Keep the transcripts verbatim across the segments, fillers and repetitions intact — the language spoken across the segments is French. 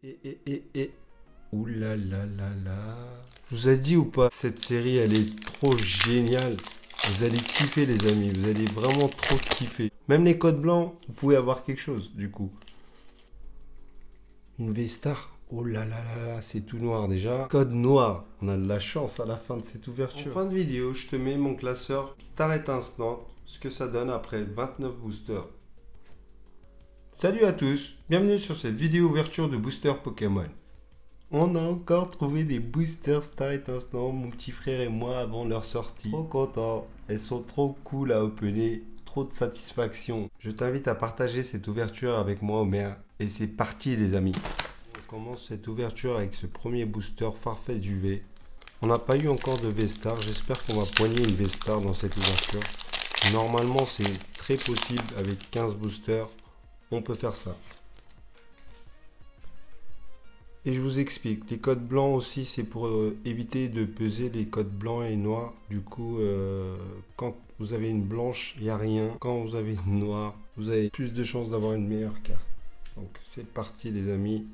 Et, et, et, et. Ouh là là là là. Je vous ai dit ou pas, cette série, elle est trop géniale. Vous allez kiffer, les amis. Vous allez vraiment trop kiffer. Même les codes blancs, vous pouvez avoir quelque chose, du coup. Une V-Star. Oh là là là là, c'est tout noir déjà. Code noir. On a de la chance à la fin de cette ouverture. En fin de vidéo, je te mets mon classeur Star Instant, ce que ça donne après vingt-neuf boosters. Salut à tous, bienvenue sur cette vidéo ouverture de booster Pokémon. On a encore trouvé des boosters Star Instant, mon petit frère et moi, avant leur sortie. Trop content, elles sont trop cool à opener, trop de satisfaction. Je t'invite à partager cette ouverture avec moi, Omer, et c'est parti les amis. On commence cette ouverture avec ce premier booster Farfetch U V. On n'a pas eu encore de V-Star, j'espère qu'on va poigner une V-Star dans cette ouverture. Normalement c'est très possible avec quinze boosters. On peut faire ça. Et je vous explique, les codes blancs aussi, c'est pour euh, éviter de peser les codes blancs et noirs. Du coup, euh, quand vous avez une blanche, il n'y a rien. Quand vous avez une noire, vous avez plus de chances d'avoir une meilleure carte. Donc c'est parti les amis.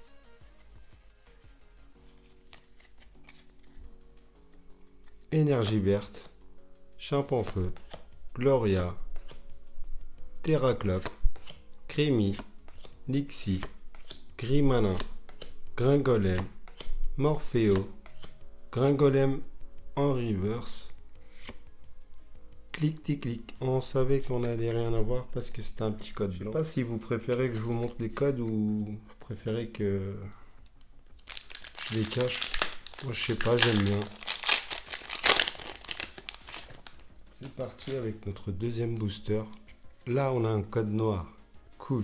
Énergie verte, Chimpanfeu, Gloria, Terraclope, Crémy, Lixie, Grimanin, Gringolem, Morpheo, Gringolem en reverse, clic-tic-clic. On savait qu'on n'allait rien avoir parce que c'était un petit code blanc. Je sais pas si vous préférez que je vous montre des codes ou vous préférez que je les cache. Moi je sais pas, j'aime bien. C'est parti avec notre deuxième booster. Là on a un code noir. Cool.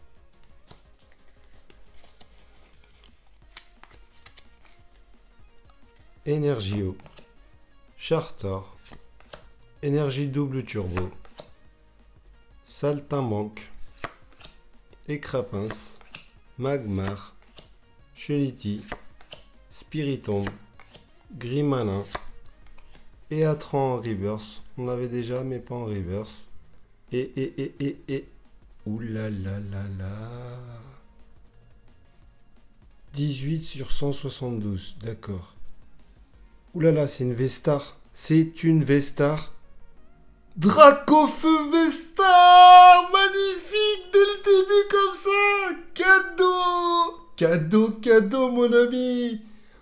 Energio, Chartor, Énergie double turbo, Saltimbanque, Écrapince, Magmar, Chenity, Spiritomb, Grimanin, Eatran en reverse. On l'avait déjà mais pas en reverse. Et et et et et. Ouh là là là là. dix-huit sur cent soixante-douze, d'accord. Ouh là là, c'est une V-Star. C'est une V-Star. Dracofeu V-Star. Magnifique dès le début comme ça. Cadeau. Cadeau, cadeau, mon ami.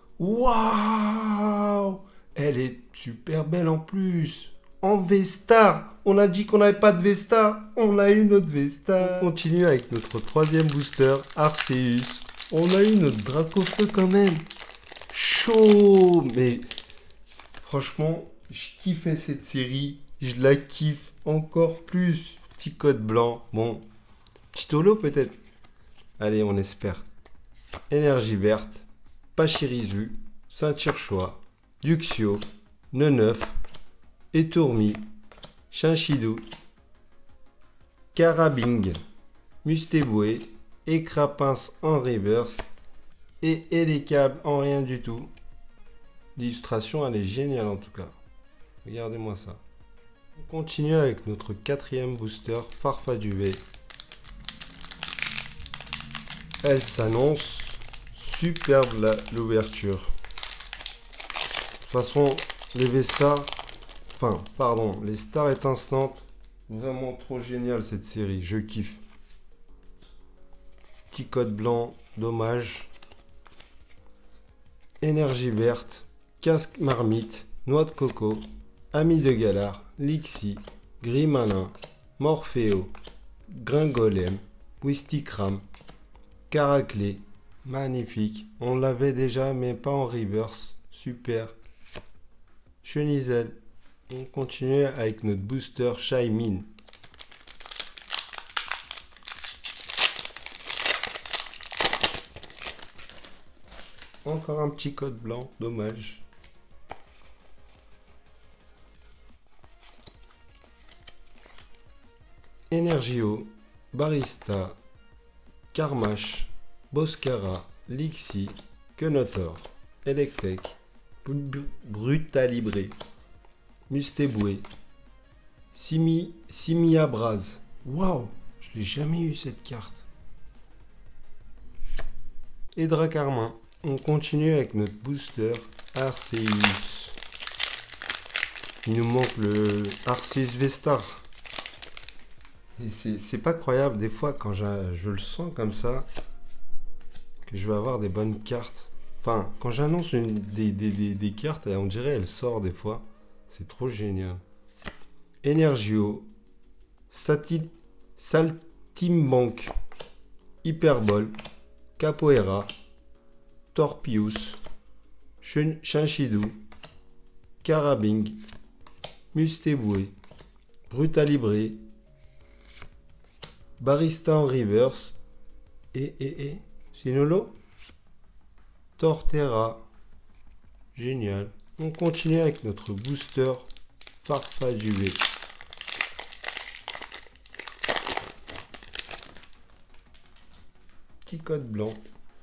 Waouh. Elle est super belle en plus. En V-Star. On a dit qu'on n'avait pas de V-Star. On a eu notre V-Star. On continue avec notre troisième booster, Arceus. On a eu notre Dracofeu quand même. Chaud. Mais franchement, je kiffais cette série. Je la kiffe encore plus. Petit code blanc. Bon, petit holo peut-être. Allez, on espère. Énergie verte. Pachirisu. Saint-Tirchois. Luxio. Neneuf. Étourmi. Chinchidou. Carabing. Mustéboué. Écrapince en reverse. Et Elecable en rien du tout. L'illustration, elle est géniale en tout cas. Regardez-moi ça. On continue avec notre quatrième booster, Farfetch U V. Elle s'annonce superbe l'ouverture. De toute façon, les V-Stars, enfin, pardon, les Stars étincelantes, vraiment trop génial cette série, je kiffe. Petit code blanc, dommage. Énergie verte. Casque marmite, noix de coco, ami de Galar, Lixie, Grimanin, Morpheo, Gringolem, Wistikram, Caraclé, magnifique. On l'avait déjà mais pas en reverse, super. Chenizel. On continue avec notre booster Shaymin. Encore un petit code blanc, dommage. Energio, Barista, Karmash, Boscara, Lixie, Kenotor, Electek, Brutalibré, Mustéboué, Simi, Simiabraz. Waouh, je l'ai jamais eu cette carte. et Dracarmin. On continue avec notre booster Arceus. Il nous manque le Arceus V-Star. Et c'est pas croyable, des fois quand je le sens comme ça, que je vais avoir des bonnes cartes. Enfin, quand j'annonce des, des, des, des cartes, on dirait elle sort des fois. C'est trop génial. Energio, Satil, Saltimbanque, Hyperbole, Capoeira, Torpius, Chinchidou, Carabing, Mustéboué, Brutalibré, Barista en reverse, et, et, et, Sinolo, Torterra, génial. On continue avec notre booster Farfaduvée. Petit code blanc.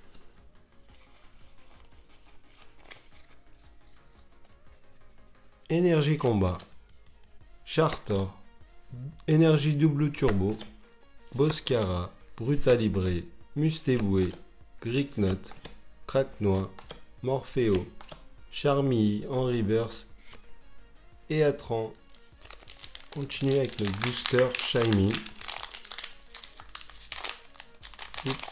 Énergie combat. Chartor. Énergie double turbo. Boscara. Brutalibré. Mustéboué. Gricknot. Cracknois. Morpheo. Charmille en reverse. Et Atran. Continue avec le booster Shiny. Oups.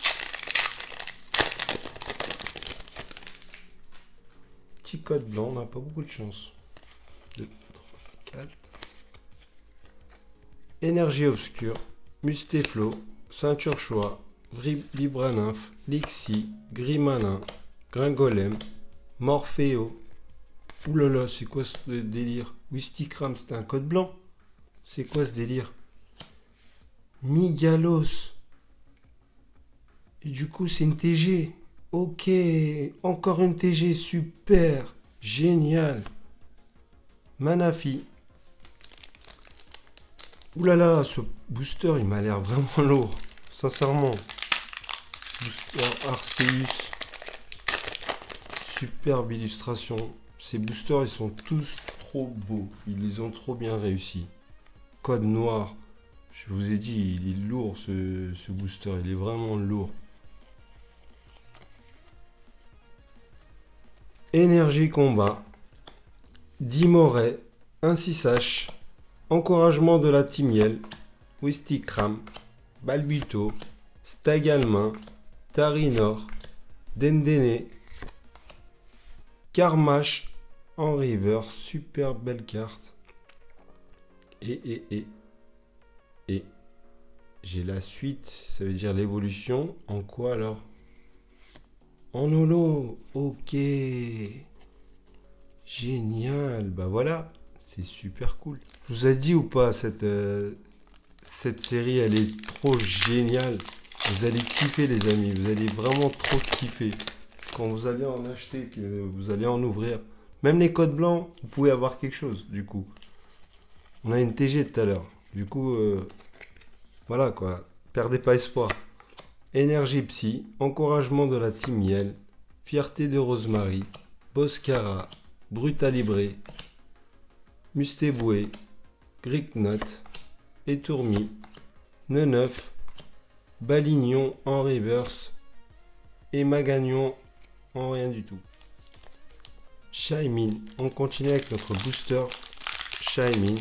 Petit code blanc, on n'a pas beaucoup de chance. deux, trois, quatre. Énergie obscure. Mustéflo. Ceinture choix. Vibrannymph. Lixie. Grimanin. Gringolem. Morpheo. Oulala, c'est quoi ce délire? Wistikram, c'était un code blanc. C'est quoi ce délire? Migalos. Et du coup, c'est une T G. Ok, encore une T G, super. Génial. Manafi. Oulala, ce booster, il m'a l'air vraiment lourd. Sincèrement. Booster Arceus. Superbe illustration. Ces boosters, ils sont tous trop beaux. Ils les ont trop bien réussi. Code noir. Je vous ai dit, il est lourd ce, ce booster. Il est vraiment lourd. Énergie combat. Dimoret. Incissache. Encouragement de la Timiel. Wistikram. Balbuto. Stagalmin. Tarinor. Dendene. Karmash en river, super belle carte. Et, et, et, et, j'ai la suite, ça veut dire l'évolution. En quoi alors? En holo, ok. Génial, bah voilà, c'est super cool. Je vous ai dit ou pas, cette, euh, cette série, elle est trop géniale. Vous allez kiffer les amis, vous allez vraiment trop kiffer. Quand vous allez en acheter, que vous allez en ouvrir, même les codes blancs, vous pouvez avoir quelque chose, du coup. On a une T G tout à l'heure. Du coup, euh, voilà quoi. Perdez pas espoir. Énergie Psy, encouragement de la Timiel, fierté de Rosemary, Boscara, Brutalibré, Mustéboué, Gricknot, Étourmi, Neneuf, Balignon en reverse et Magagnon en rien du tout. Shaymin, on continue avec notre booster Shaymin.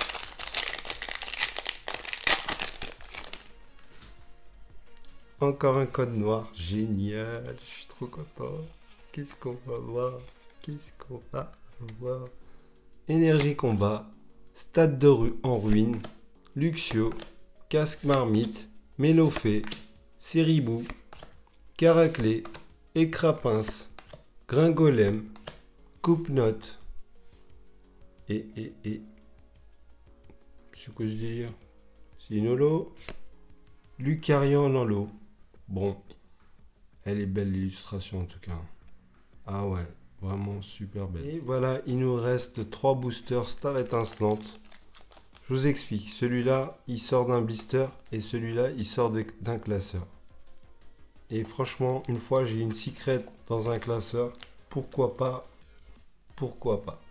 Encore un code noir, génial, je suis trop content. Qu'est-ce qu'on va voir? Qu'est-ce qu'on va voir? Énergie combat, stade de rue en ruine, Luxio, casque marmite, Mélophée, Séribou, Caraclé, Écrapince, Gringolem, Coupe-Note, et, et, et, c'est quoi ce délire? C'est une holo, Lucarion en lot. Bon, elle est belle l'illustration en tout cas. Ah ouais, vraiment super belle. Et voilà, il nous reste trois boosters Star étincelante. Je vous explique, celui-là, il sort d'un blister et celui-là, il sort d'un classeur. Et franchement, une fois j'ai une secret dans un classeur, pourquoi pas, pourquoi pas.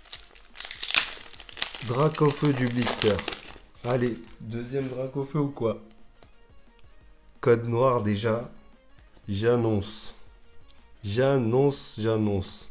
Dracofeu du blister. Allez, deuxième Dracofeu ou quoi? Code noir déjà. J'annonce. J'annonce, j'annonce.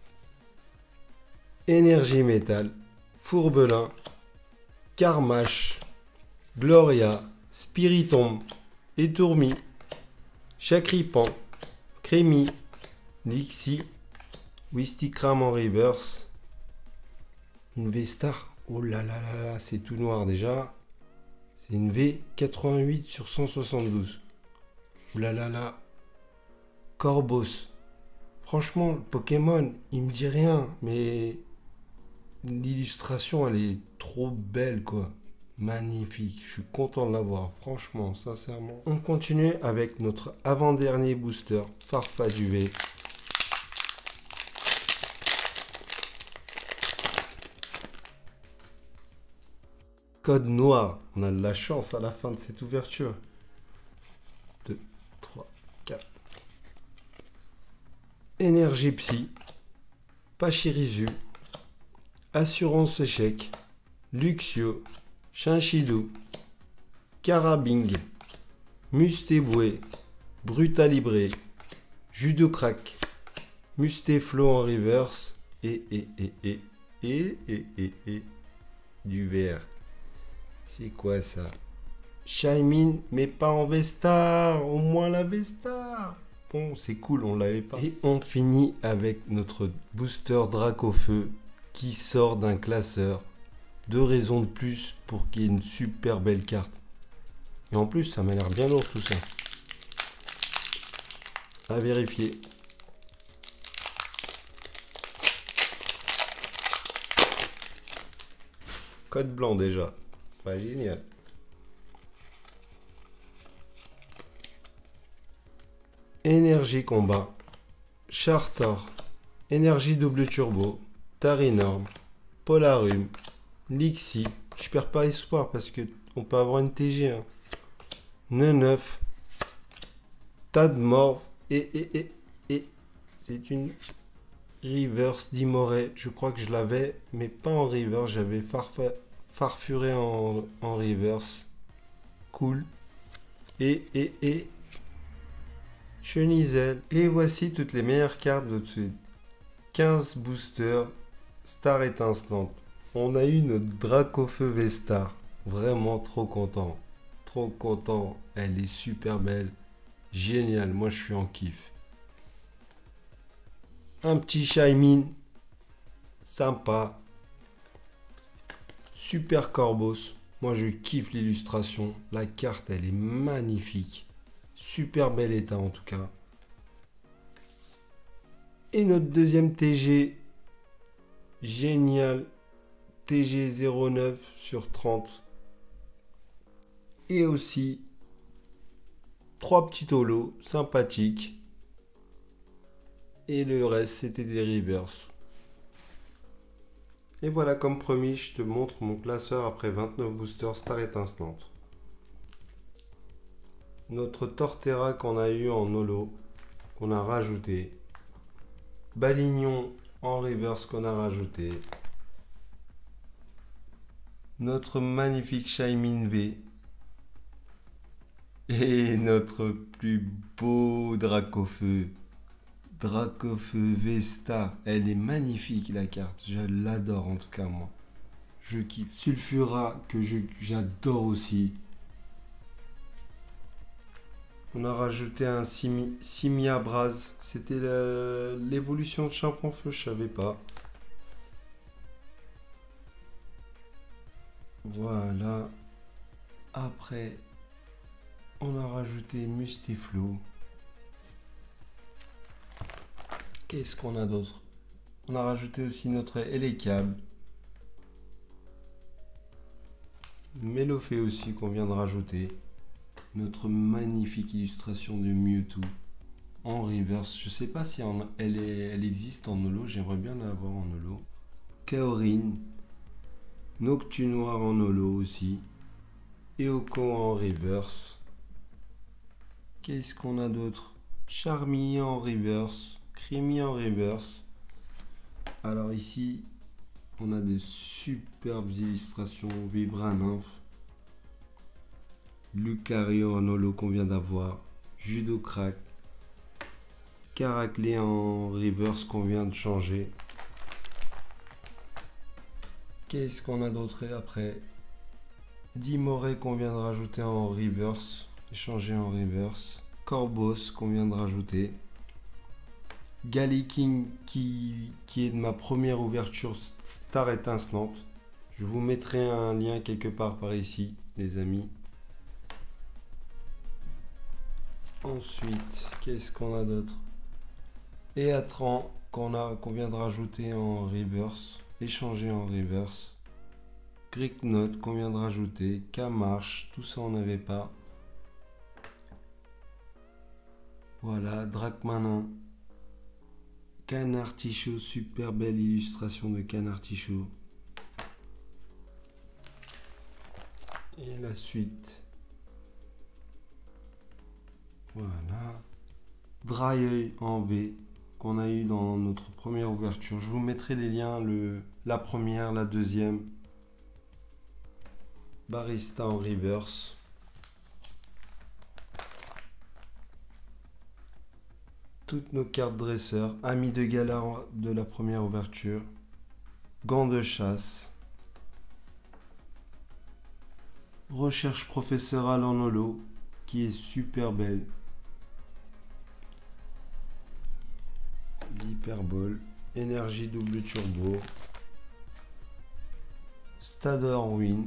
Énergie Métal, Fourbelin, Carmache, Gloria, Spiritomb, Étourmi, Chacripan, Crémy, Lixi, Wistikram en reverse, une V-Star, oh là là là là, c'est tout noir déjà, c'est une V quatre-vingt-huit sur cent soixante-douze, oh là là là, Corbos, franchement le Pokémon, il me dit rien, mais l'illustration elle est trop belle quoi, magnifique, je suis content de l'avoir, franchement, sincèrement. On continue avec notre avant-dernier booster, Farfadge U V. Code noir, on a de la chance à la fin de cette ouverture. deux, trois, quatre. Énergie Psy, Pachirisu, Assurance Échec, Luxio, Chinchidou, Carabing, Mustéboué, Brutalibré, Judocrack, Mustéflo en reverse et et et et et et et et du vert. C'est quoi ça? Shaymin, mais pas en V-Star, au moins la V-Star. Bon, c'est cool, on l'avait pas. Et on finit avec notre booster Dracofeu qui sort d'un classeur. Deux raisons de plus pour qu'il y ait une super belle carte. Et en plus, ça m'a l'air bien lourd tout ça. À vérifier. Code blanc déjà. Pas génial. Énergie combat. Chartor. Énergie double turbo. Tarinorm. Polarum. Lixi. Je perds pas espoir parce que on peut avoir une T G. Hein. neuf. Tadmorph. Et, et, et, et. C'est une reverse d'Imoret. Je crois que je l'avais, mais pas en reverse. J'avais farfa... Farfuré en, en reverse. Cool. Et, et, et. Chenizel. Et voici toutes les meilleures cartes de ces quinze boosters Star étincelante. On a eu notre Dracofeu V-Star. Vraiment trop content. Trop content. Elle est super belle. Génial. Moi, je suis en kiff. Un petit Shaymin. Sympa. Super Corbos. Moi, je kiffe l'illustration. La carte, elle est magnifique. Super bel état, en tout cas. Et notre deuxième T G. Génial. T G zéro neuf sur trente. Et aussi, trois petits holos sympathiques. Et le reste, c'était des reverse. Et voilà, comme promis, je te montre mon classeur après vingt-neuf boosters Star étincelante. Notre Torterra qu'on a eu en holo, qu'on a rajouté. Balignon en reverse qu'on a rajouté. Notre magnifique Shaymin V. Et notre plus beau Dracofeu. Dracofeu V-Star. Elle est magnifique la carte. Je l'adore en tout cas moi. Je kiffe. Sulfura que j'adore aussi. On a rajouté un Simi, Simia Braz. C'était l'évolution de Champion Feu, je savais pas. Voilà. Après, on a rajouté Mustéflo. Qu'est-ce qu'on a d'autre? On a rajouté aussi notre Elekable. Melofée aussi qu'on vient de rajouter. Notre magnifique illustration de Mewtwo en reverse. Je sais pas si en, elle, est, elle existe en holo. J'aimerais bien l'avoir en holo. Kaorin. Noctunoir en holo aussi. Eoko en reverse. Qu'est-ce qu'on a d'autre? Charmy en reverse. Crémy en reverse. Alors ici, on a des superbes illustrations. Vibra-Nymph. Lucario en holo qu'on vient d'avoir. Judocrack. Caraclé en reverse qu'on vient de changer. Qu'est-ce qu'on a d'autre après? Dimoré qu'on vient de rajouter en reverse. Changer en reverse. Corbos qu'on vient de rajouter. Galliking qui, qui est de ma première ouverture Star étincelante. Je vous mettrai un lien quelque part par ici, les amis. Ensuite, qu'est-ce qu'on a d'autre? Eatran qu'on a qu'on vient de rajouter en reverse, échanger en reverse. Greek Note qu'on vient de rajouter, K-March, tout ça on n'avait pas. Voilà, Drachmanin. Canard Tichot, super belle illustration de Canard Tichot. Et la suite. Voilà. Dry en V qu'on a eu dans notre première ouverture. Je vous mettrai les liens, le, la première, la deuxième. Barista en reverse. Toutes nos cartes dresseurs. Amis de gala de la première ouverture. Gants de chasse. Recherche professorale en holo qui est super belle. L'hyperbole. Énergie double turbo. Stade Win.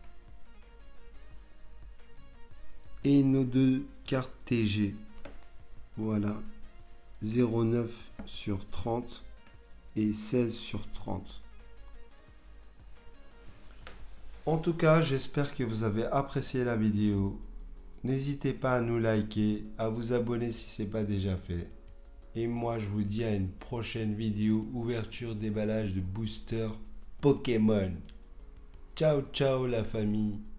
Et nos deux cartes T G. Voilà. zéro virgule neuf sur trente et seize sur trente. En tout cas, j'espère que vous avez apprécié la vidéo. N'hésitez pas à nous liker, à vous abonner si ce n'est pas déjà fait. Et moi, je vous dis à une prochaine vidéo ouverture déballage de booster Pokémon. Ciao, ciao la famille.